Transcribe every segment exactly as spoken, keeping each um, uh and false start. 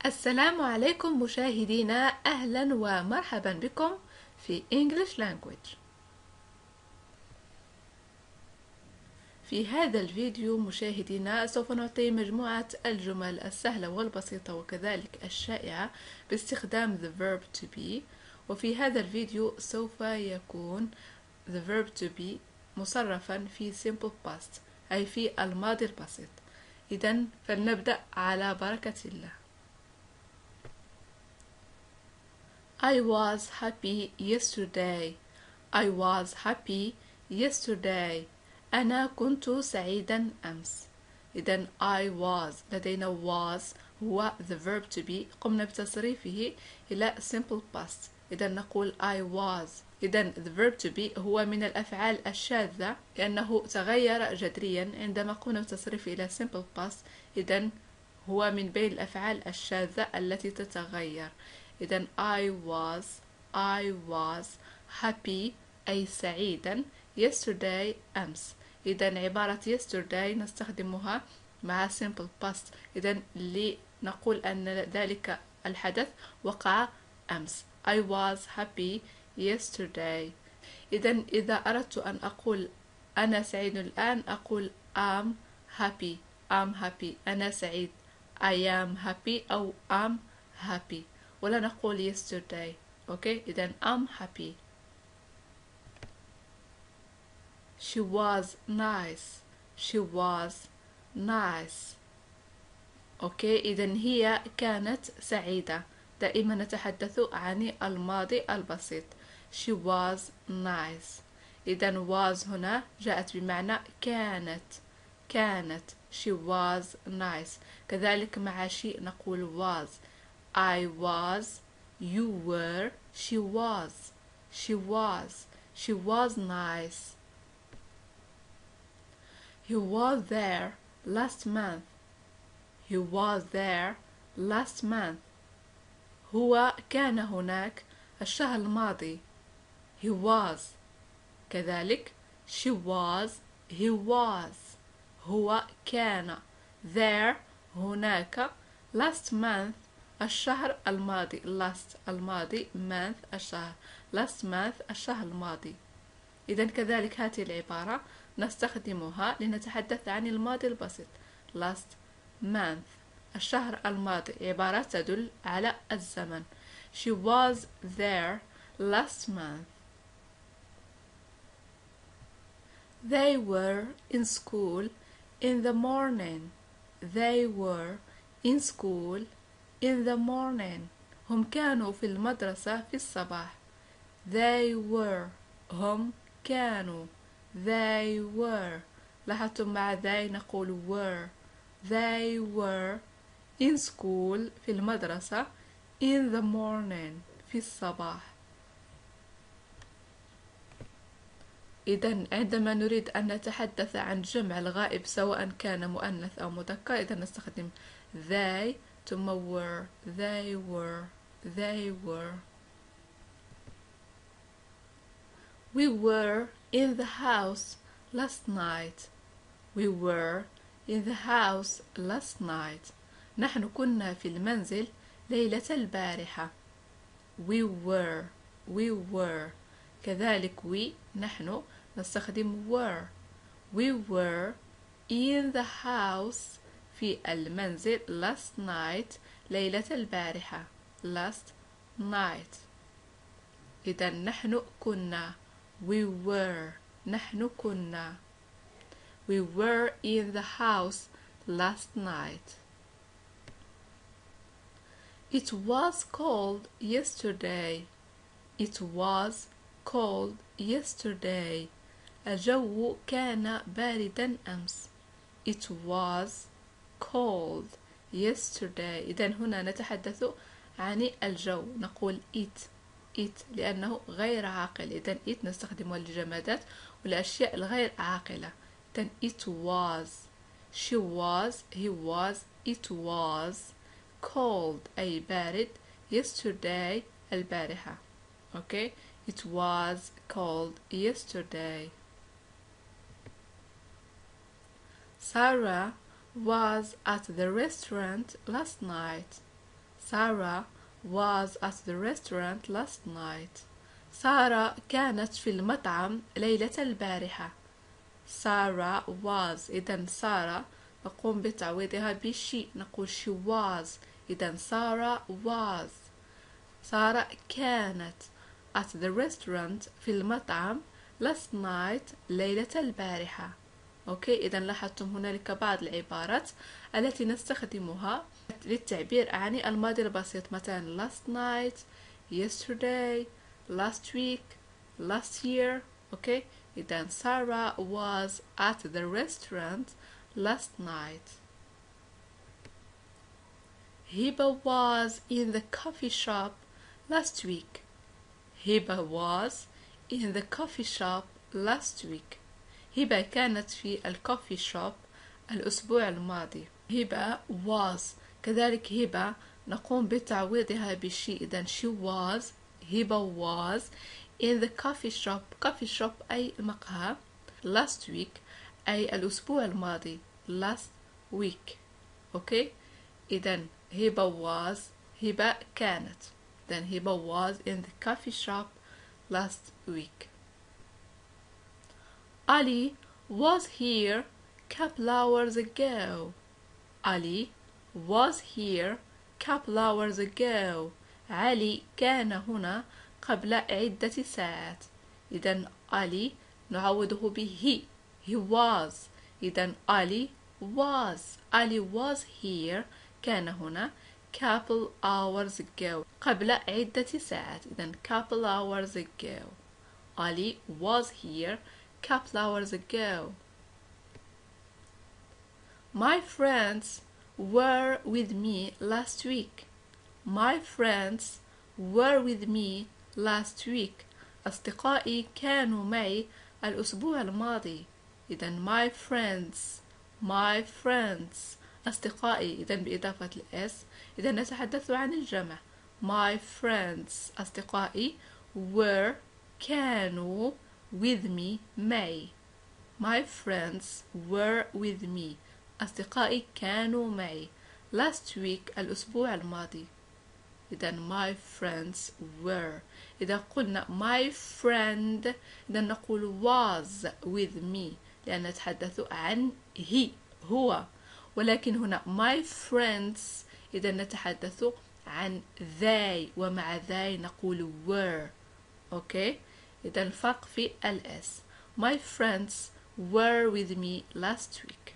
السلام عليكم مشاهدينا، أهلا ومرحبا بكم في English Language. في هذا الفيديو مشاهدينا سوف نعطي مجموعة الجمل السهلة والبسيطة وكذلك الشائعة باستخدام the verb to be. وفي هذا الفيديو سوف يكون the verb to be مصرفا في simple past أي في الماضي البسيط. إذن فلنبدأ على بركة الله. I was happy yesterday. I was happy yesterday. أنا كنت سعيدا أمس. إذن I was لدينا was هو the verb to be، قمنا بتصريفه إلى simple past. إذن نقول I was. إذن the verb to be هو من الأفعال الشاذة لأنه تغير جذريا عندما قمنا بتصريفه إلى simple past. إذن هو من بين الأفعال الشاذة التي تتغير. إذن I was I was happy أي سعيدا yesterday أمس. إذن عبارة yesterday نستخدمها مع simple past إذن لنقول أن ذلك الحدث وقع أمس. I was happy yesterday. إذن إذا أردت أن أقول أنا سعيد الآن أقول I'm happy I'm happy أنا سعيد I am happy أو I'm happy، ولا نقول yesterday. أوكي، إذن I'm happy. She was nice. She was nice. أوكي، إذن هي كانت سعيدة. دائما نتحدث عن الماضي البسيط. She was nice. إذن was هنا جاءت بمعنى كانت كانت. She was nice. كذلك مع شيء نقول was. I was, you were, she was, she was, she was nice. He was there last month. He was there last month. هو كان هناك الشهر الماضي. He was. كذلك she was, he was. هو كان there هناك last month الشهر الماضي. last الماضي month الشهر. last month الشهر الماضي. إذن كذلك هذه العبارة نستخدمها لنتحدث عن الماضي البسيط. last month الشهر الماضي عبارة تدل على الزمن. She was there last month. They were in school in the morning. They were in school in the morning. هم كانوا في المدرسة في الصباح. They were هم كانوا. They were لاحظتم مع they نقول were. They were in school في المدرسة in the morning في الصباح. إذن عندما نريد أن نتحدث عن جمع الغائب سواء كان مؤنث أو مذكر إذا نستخدم they ثم were. They were they were. We were in the house last night. We were in the house last night. نحن كنا في المنزل ليلة البارحة. We were we were. كذلك we نحن نستخدم were. We were in the house في المنزل last night ليلة البارحة. last night. إذا نحن كنا. We were نحن كنا. We were in the house last night. It was cold yesterday. It was cold yesterday. الجو كان باردا أمس. It was cold yesterday. إذن هنا نتحدث عن الجو نقول it it لأنه غير عاقل. إذن it نستخدمه للجمادات والأشياء الغير عاقلة. إذن it was. She was, he was, it was cold أي بارد. yesterday البارحة. okay. It was cold yesterday. Sarah was at the restaurant last night. Sarah was at the restaurant last night. سارة كانت في المطعم ليلة البارحة. Sarah was. إذن سارة نقوم بتعويضها بشي، نقول she was. إذن سارة was. سارة كانت at the restaurant في المطعم last night ليلة البارحة. أوكي، إذن لاحظتم هنالك بعض العبارات التي نستخدمها للتعبير عن الماضي البسيط، مثلا last night, yesterday, last week, last year. أوكي، إذن Sarah was at the restaurant last night. Hiba was in the coffee shop last week. Hiba was in the coffee shop last week. هبة كانت في الكوفي شوب الأسبوع الماضي. هبة was. كذلك هبة نقوم بتعويضها بشي، إذن she was. هبة was in the coffee shop. coffee shop أي مقهى. last week أي الأسبوع الماضي. last week. أوكي، إذن هبة was. هبة كانت. then هبة was in the coffee shop last week. Ali was here couple hours ago. Ali was here couple hours ago. علي كان هنا قبل عدة ساعات. إذن علي نعوضه به he. he was. إذن علي was. Ali was here كان هنا couple hours ago قبل عدة ساعات. إذن couple hours ago. Ali was here couple hours ago. My friends were with me last week. My friends were with me last week. أصدقائي كانوا معي الأسبوع الماضي. إذن my friends. my friends أصدقائي، إذن بإضافة الإس. إذن نتحدث عن الجمع. my friends أصدقائي were كانوا with me معي. my friends were with me أصدقائي كانوا معي last week الأسبوع الماضي. إذن my friends were. إذا قلنا my friend إذا نقول was with me لأن نتحدث عن he هو، ولكن هنا my friends إذا نتحدث عن they ومع they نقول were. أوكي، إذا الفرق في الاس. my friends were with me last week.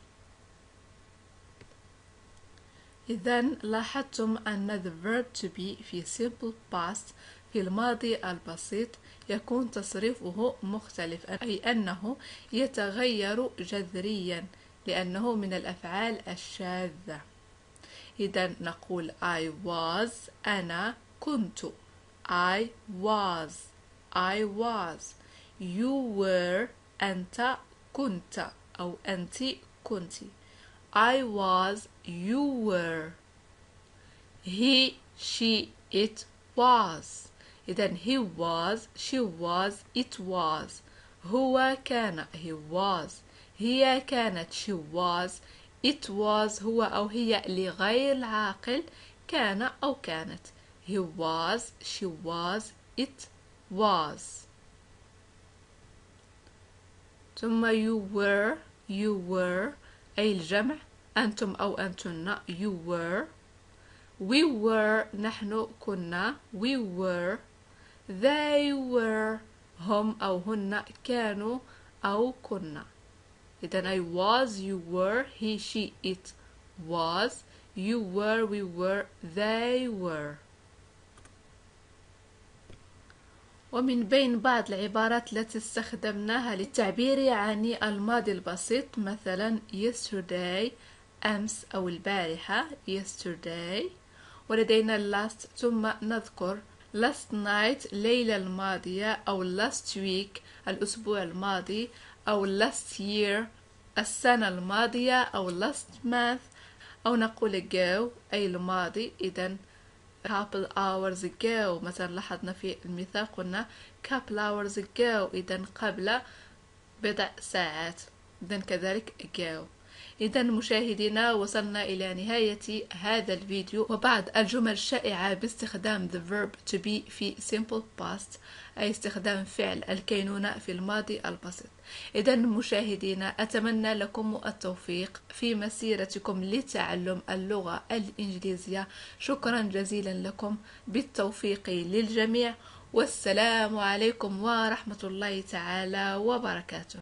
إذن لاحظتم أن the verb to be في simple past في الماضي البسيط يكون تصريفه مختلف، أي أنه يتغير جذريا لأنه من الأفعال الشاذة. إذن نقول I was. أنا كنت. I was. I was. You were. أنت كنت أو أنت كنت. I was. You were. He, she, it was. إذن he was, she was, it was. هو كان. he was. هي كانت. she was. it was. هو أو هي لغير العاقل كان أو كانت. he was, she was, it was. ثم you were. you were أي الجمع. أنتم أو أنتن. you were. we were نحن كنا. we were. they were هم أو هن كانوا أو كنا. إذن I was, you were, he, she, it was, you were, we were, they were. ومن بين بعض العبارات التي استخدمناها للتعبير عن الماضي البسيط مثلا yesterday أمس أو البارحة yesterday، ولدينا last ثم نذكر last night ليلة الماضية أو last week الأسبوع الماضي أو last year السنة الماضية أو last month أو نقول ago أي الماضي. إذن couple hours ago مثلا لاحظنا في المثال قلنا couple hours ago إذن قبل بضع ساعات. إذن كذلك ago. إذا مشاهدينا وصلنا إلى نهاية هذا الفيديو. وبعض الجمل الشائعة باستخدام the verb to be في simple past، أي استخدام فعل الكينونة في الماضي البسيط. إذا مشاهدينا أتمنى لكم التوفيق في مسيرتكم لتعلم اللغة الإنجليزية. شكرا جزيلا لكم، بالتوفيق للجميع، والسلام عليكم ورحمة الله تعالى وبركاته.